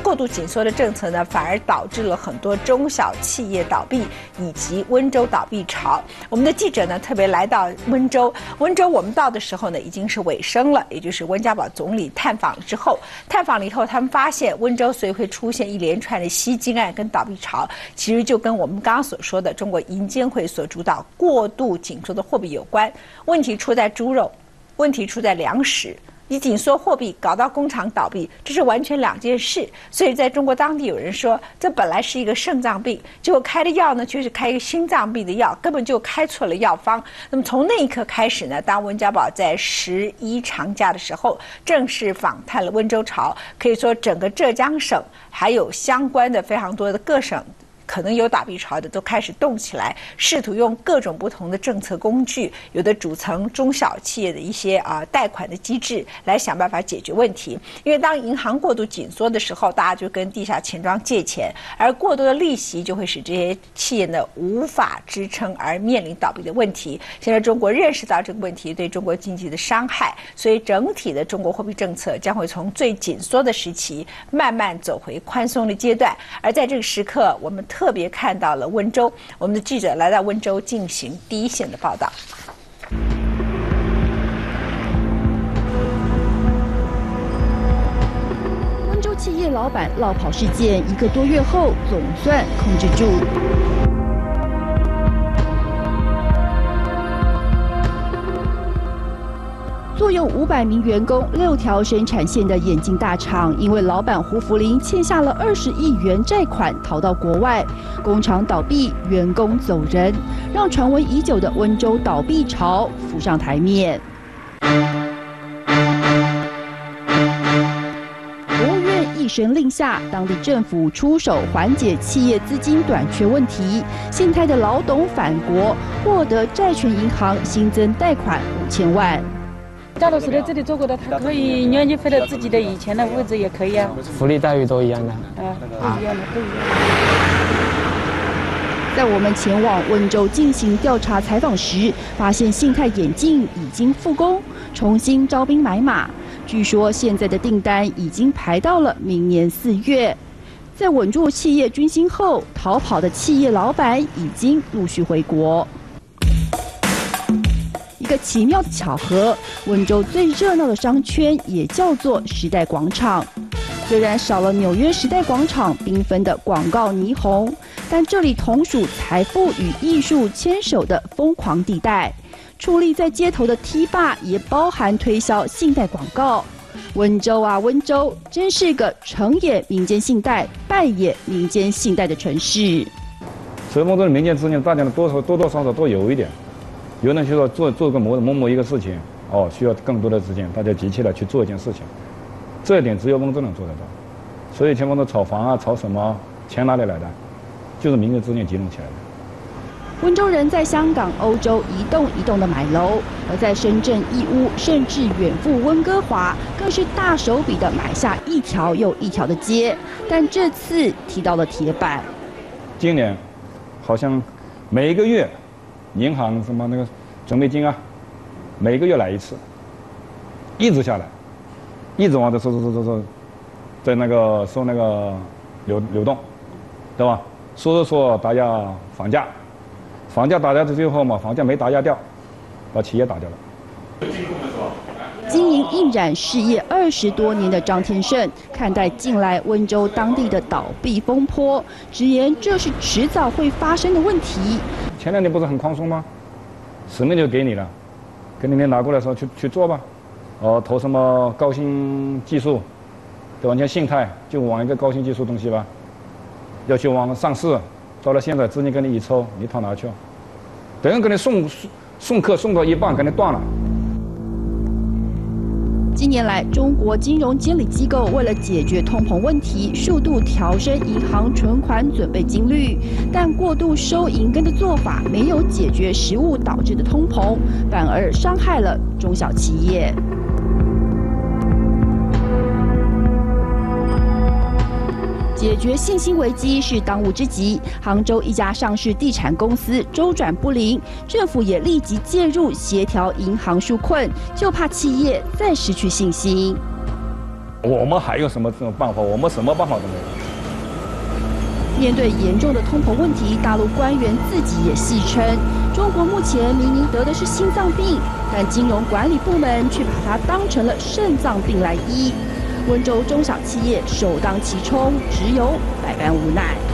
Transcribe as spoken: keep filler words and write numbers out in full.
过度紧缩的政策呢，反而导致了很多中小企业倒闭以及温州倒闭潮。我们的记者呢特别来到温州，温州我们到的时候呢已经是尾声了，也就是温家宝总理探访了之后，探访了以后，他们发现温州所以会出现一连串的吸金案跟倒闭潮，其实就跟我们刚刚所说的中国银监会所主导过度紧缩的货币有关。问题出在猪肉，问题出在粮食。你紧缩货币搞到工厂倒闭，这是完全两件事。所以在中国当地有人说，这本来是一个肾脏病，结果开的药呢却是开一个心脏病的药，根本就开错了药方。那么从那一刻开始呢，当温家宝在十一长假的时候正式访探了温州潮，可以说整个浙江省还有相关的非常多的各省可能有倒闭潮的都开始动起来，试图用各种不同的政策工具，有的组成中小企业的一些啊、呃、贷款的机制，来想办法解决问题。因为当银行过度紧缩的时候，大家就跟地下钱庄借钱，而过多的利息就会使这些企业呢无法支撑，而面临倒闭的问题。现在中国认识到这个问题对中国经济的伤害，所以整体的中国货币政策将会从最紧缩的时期慢慢走回宽松的阶段。而在这个时刻，我们特别看到了温州，我们的记者来到温州进行第一线的报道。 温州企业老板落跑事件一个多月后，总算控制住。坐拥五百名员工、六条生产线的眼镜大厂，因为老板胡福林欠下了二十亿元债款，逃到国外，工厂倒闭，员工走人，让传闻已久的温州倒闭潮浮上台面。国务院一声令下，当地政府出手缓解企业资金短缺问题，信泰的老董返国，获得债权银行新增贷款五千万。 假如是在这里做过的，他可以年年回到自己的以前的位置也可以啊。 福利待遇都一样的。 啊，不一样的，不一样的。 在我们前往温州进行调查采访时，发现信泰眼镜已经复工，重新招兵买马。据说现在的订单已经排到了明年四月。在稳住企业军心后，逃跑的企业老板已经陆续回国。一个奇妙的巧合，温州最热闹的商圈也叫做时代广场。虽然少了纽约时代广场缤纷的广告霓虹，但这里同属财富与艺术牵手的疯狂地带。矗立在街头的 T 坝也包含推销信贷广告。温州啊温州，真是个成也民间信贷，败也民间信贷的城市。 所以，温州的民间资金，大家多少多多少少都有一点。有人就说做做个某某某一个事情，哦，需要更多的资金，大家集起来去做一件事情，这一点只有温州能做得到。所以前面的炒房啊、炒什么，钱哪里来的？就是民间资金集中起来的。 温州人在香港、欧洲一栋一栋的买楼，而在深圳、义乌，甚至远赴温哥华，更是大手笔的买下一条又一条的街。但这次踢到了铁板。 今年好像每一个月。银行什么那个准备金啊，每个月来一次，一直下来，一直往这收收收收收，在那个收那个流流动，对吧？说着说打压房价，房价打压到最后嘛，房价没打压掉，把企业打掉了。 经营印染事业二十多年的张天胜看待近来温州当地的倒闭风波，直言这是迟早会发生的问题。 前两年不是很宽松吗？使命就给你了，给你们拿过来说去去做吧。哦，投什么高新技术，对吧？像信泰就往一个高新技术东西吧，要去往上市，到了现在资金给你一抽，你跑哪去？等于给你送送客送到一半，给你断了。 近年来，中国金融监理机构为了解决通膨问题，数度调升银行存款准备金率，但过度收银根的做法没有解决食物导致的通膨，反而伤害了中小企业。解决信心危机是当务之急。杭州一家上市地产公司周转不灵，政府也立即介入协调银行纾困，就怕企业再失去信心。 我们还有什么这种办法？我们什么办法都没有。 面对严重的通膨问题，大陆官员自己也戏称，中国目前明明得的是心脏病，但金融管理部门却把它当成了肾脏病来医。温州中小企业首当其冲，只有百般无奈。